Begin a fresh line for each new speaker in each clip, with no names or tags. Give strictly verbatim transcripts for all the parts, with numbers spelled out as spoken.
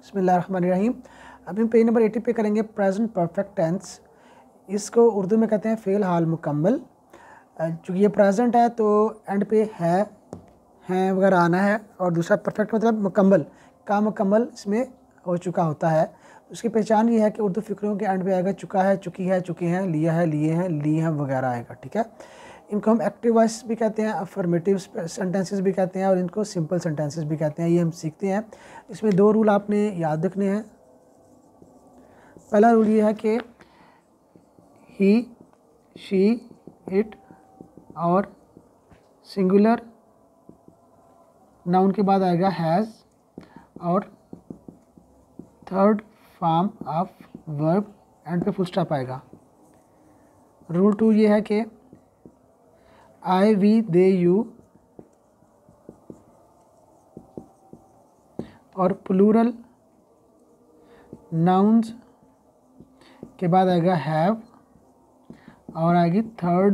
बिस्मिल्लाहिर्रहमानिर्रहीम। अभी हम पेज नंबर अस्सी पे करेंगे प्रेजेंट परफेक्ट टेंस। इसको उर्दू में कहते हैं फ़ेल हाल मुकम्मल। चूँकि ये प्रेजेंट है तो एंड पे है हैं वगैरह आना है, और दूसरा परफेक्ट मतलब मुकम्मल, काम मुकम्मल इसमें हो चुका होता है। उसकी पहचान ये है कि उर्दू फ़िक्रों के एंड पे आएगा चुका है, चुकी है, चुके हैं, लिया है, लिए हैं, ली हैं वगैरह आएगा। ठीक है, इनको हम एक्टिव वॉइस भी कहते हैं, अफर्मेटिव सेंटेंसेस भी कहते हैं, और इनको सिंपल सेंटेंसेस भी कहते हैं। ये हम सीखते हैं। इसमें दो रूल आपने याद रखने हैं। पहला रूल ये है कि ही, शी, इट और सिंगुलर नाउन के बाद आएगा हैज़, और third form of verb end पे फुल स्टॉप आएगा। रूल टू ये है कि आई, वी, दे, यू और प्लूरल नाउन्स के बाद आएगा हैव, और आएगी थर्ड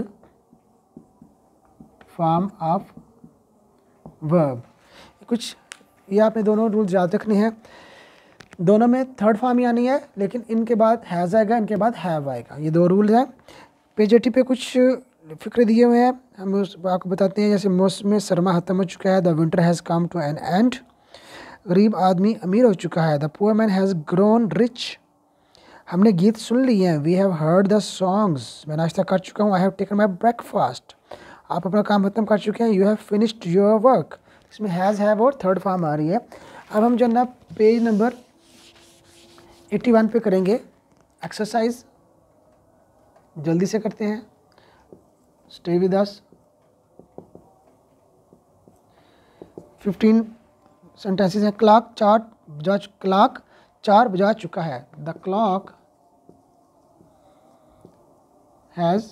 फॉर्म ऑफ वर्ब। कुछ ये आपने दोनों रूल्स याद रखने हैं। दोनों में थर्ड फॉर्म ही आनी है, लेकिन इनके बाद हैज़ आएगा, इनके बाद हैव आएगा। ये दो रूल्स हैं। पेज एटी पे कुछ फिक्रे दिए हुए हैं, हम उस आपको बताते हैं। जैसे मौसम सरमा ख़त्म हो चुका है, the winter has come to an end. गरीब आदमी अमीर हो चुका है, the poor man has grown rich. हमने गीत सुन लिए हैं, we have heard the songs. मैं नाश्ता कर चुका हूँ, I have taken my breakfast. आप अपना काम खत्म कर चुके हैं, you have finished your work. इसमें हैज़, हैव और थर्ड फॉर्म आ रही है। अब हम जो ना पेज नंबर इक्यासी पे करेंगे एक्सरसाइज। जल्दी से करते हैं, stay with us. Fifteen sentences हैं। क्लॉक चार बजा क्लॉक चार बजा चुका है, the clock has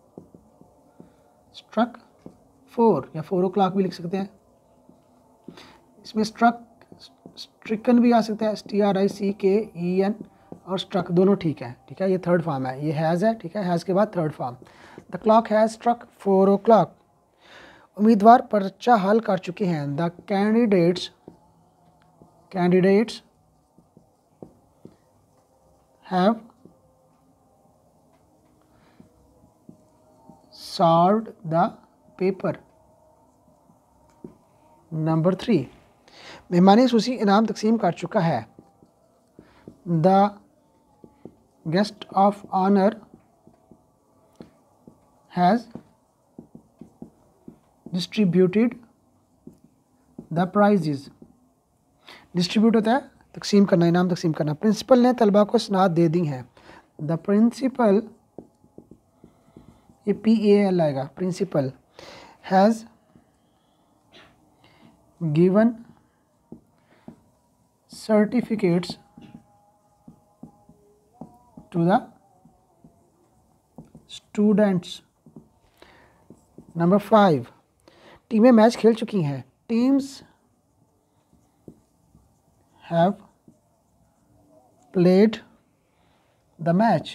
struck four, या फोर ओ क्लॉक भी लिख सकते हैं। इसमें स्ट्रक, स्ट्रिकन भी आ सकता है, S T R I C K E N, और स्ट्रक दोनों ठीक है। ठीक है, ये थर्ड फॉर्म है, ये हैज़ है। ठीक है, हैज़ के बाद third form. The clock has struck four o'clock. उम्मीदवार पर्चा हल कर चुके हैं, the candidates candidates have solved the paper. Number three, मेहमानी सूसी इनाम तकसीम कर चुका है, the guest of honour has distributed the prizes. Distribute होता है तकसीम करना, इनाम तकसीम करना। प्रिंसिपल ने तलबा को सनाद दे दी हैं, द प्रिंसिपल, ये पी ए एल आएगा, principal has given certificates to the students. Number five, टीमें मैच खेल चुकी हैं, teams have played the match.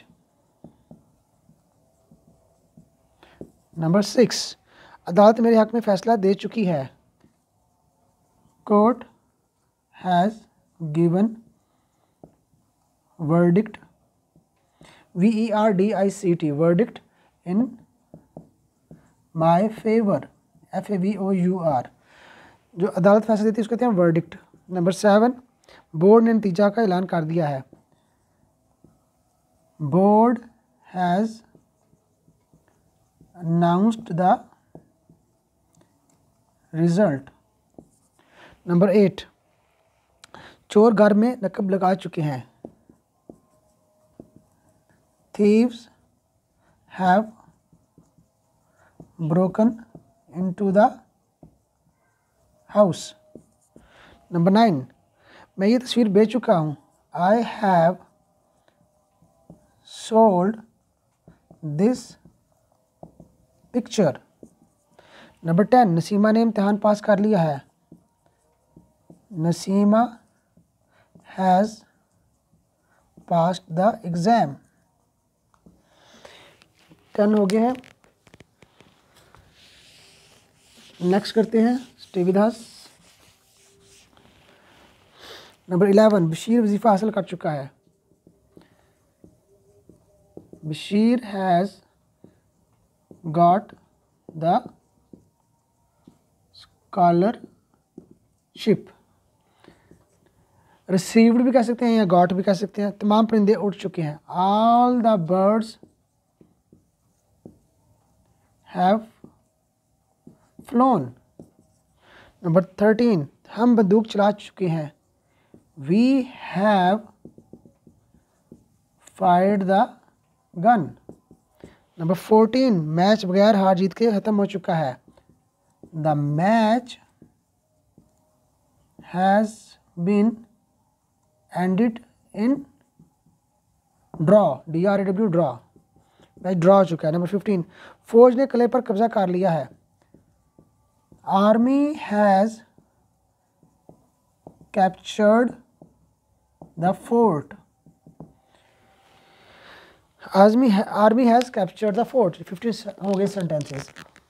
Number six, अदालत मेरे हक में फैसला दे चुकी है, court has given verdict, V E R D I C T, verdict in my favour, F A V O U R. जो अदालत फैसला देती है उसको कहते हैं वर्डिक्ट। नंबर सेवन, बोर्ड ने नतीजा का ऐलान कर दिया है, board has announced the result। Number eight, चोर घर में नकब लगा चुके हैं, thieves have broken into the house। Number nine, मैं ये तस्वीर बेच चुका हूँ, I have sold this picture. Number ten, Naseema ने इम्तहान पास कर लिया है, Naseema has passed the exam. Ten हो गए हैं। नेक्स्ट करते हैं, stay with us. Number eleven, Bashir वजीफ़ा हासिल कर चुका है। Bashir has got the scholarship. Received भी कह सकते हैं या गॉट भी कह सकते हैं। तमाम परिंदे उड़ चुके हैं। All the birds have flown. Number thirteen, हम बंदूक चला चुके हैं। We have fired the gun. Number fourteen, match बगैर हार जीत के ख़त्म हो चुका है। The match has been ended in draw, D R A W draw, match draw हो चुका है। नंबर फिफ्टीन, फौज ने किले पर कब्जा कर लिया है। Army has captured the fort. Army army has captured the fort. Fifty हो गए सेंटेंसेस।